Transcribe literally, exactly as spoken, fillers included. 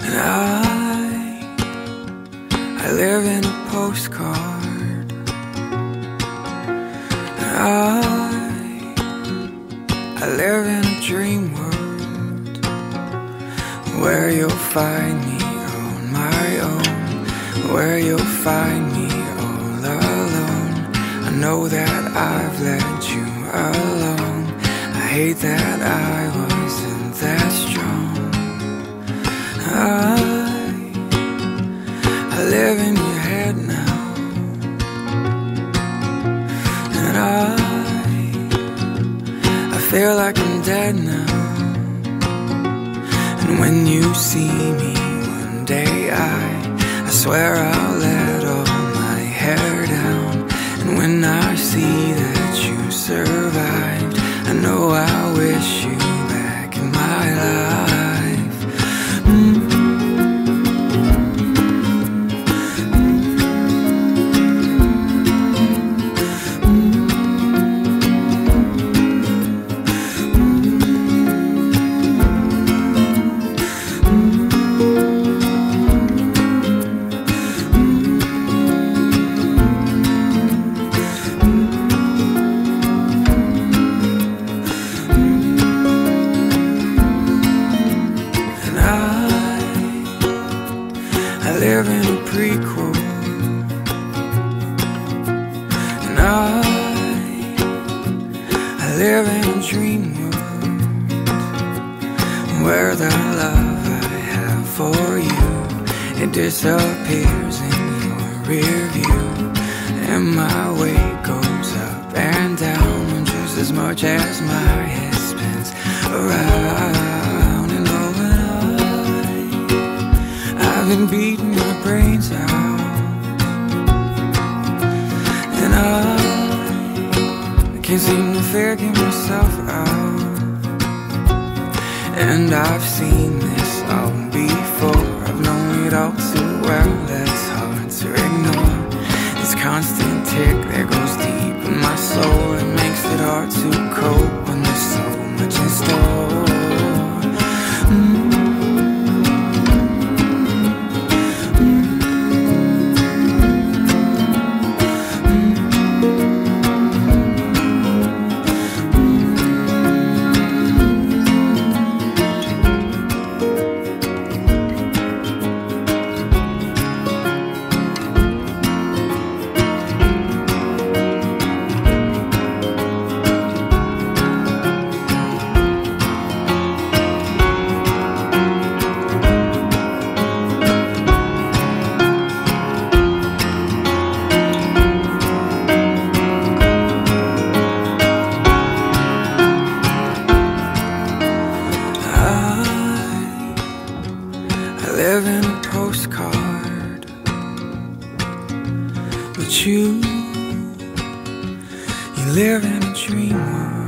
And I, I live in a postcard. And I, I live in a dream world where you'll find me on my own, where you'll find me all alone. I know that I've led you along. I hate that I wasn't that strong. I, I live in your head now. And I, I feel like I'm dead now. And when you see me one day, I, I swear I'll let all my hair down. And when I see that you survived, I know I wish you back in my life. Mm. I live in a prequel. And I, I live in a dream world where the love I have for you, it disappears in your rear view. And my weight goes up and down just as much as my head spins around. And oh, and I, I've been beating my brains out. And I, I can't seem to figure myself out. And I've seen this all before. I've known it all too well. That's hard to ignore. This constant tick that goes deep in my soul. It makes it hard to cope when there's so much in store. Mm. I live in a postcard, but you, you live in a dream world.